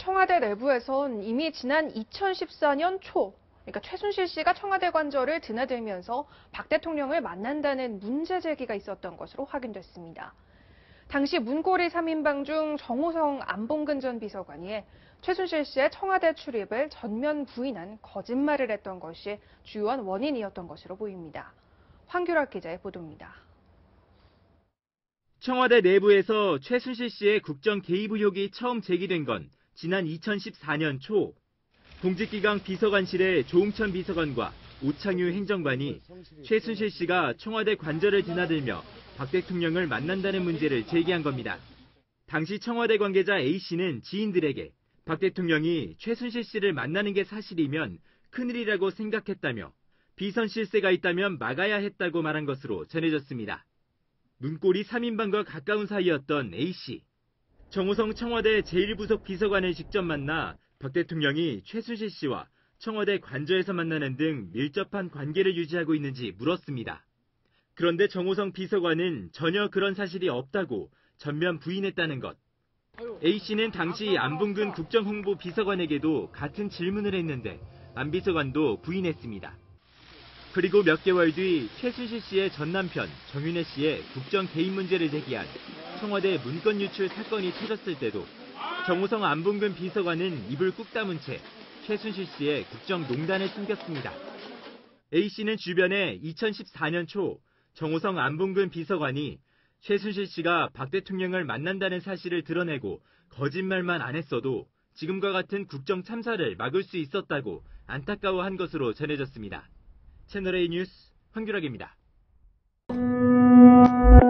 청와대 내부에선 이미 지난 2014년 초, 그러니까 최순실 씨가 청와대 관저를 드나들면서 박 대통령을 만난다는 문제 제기가 있었던 것으로 확인됐습니다. 당시 문고리 3인방 중 정호성 안봉근 전 비서관이 최순실 씨의 청와대 출입을 전면 부인한 거짓말을 했던 것이 주요한 원인이었던 것으로 보입니다. 황규락 기자의 보도입니다. 청와대 내부에서 최순실 씨의 국정 개입 의혹이 처음 제기된 건 지난 2014년 초, 공직기강 비서관실의 조응천 비서관과 오창유 행정관이 최순실 씨가 청와대 관저를 드나들며 박 대통령을 만난다는 문제를 제기한 겁니다. 당시 청와대 관계자 A씨는 지인들에게 박 대통령이 최순실 씨를 만나는 게 사실이면 큰일이라고 생각했다며 비선 실세가 있다면 막아야 했다고 말한 것으로 전해졌습니다. 문고리 3인방과 가까운 사이였던 A씨. 정호성 청와대 제1부속 비서관을 직접 만나 박 대통령이 최순실 씨와 청와대 관저에서 만나는 등 밀접한 관계를 유지하고 있는지 물었습니다. 그런데 정호성 비서관은 전혀 그런 사실이 없다고 전면 부인했다는 것. A씨는 당시 안봉근 국정홍보 비서관에게도 같은 질문을 했는데 안 비서관도 부인했습니다. 그리고 몇 개월 뒤 최순실 씨의 전 남편 정윤회 씨의 국정 개입 문제를 제기한 청와대 문건 유출 사건이 터졌을 때도 정호성 안봉근 비서관은 입을 꾹 다문 채 최순실 씨의 국정농단을 숨겼습니다. A씨는 주변에 2014년 초 정호성 안봉근 비서관이 최순실 씨가 박 대통령을 만난다는 사실을 드러내고 거짓말만 안 했어도 지금과 같은 국정 참사를 막을 수 있었다고 안타까워한 것으로 전해졌습니다. 채널A 뉴스 황규락입니다.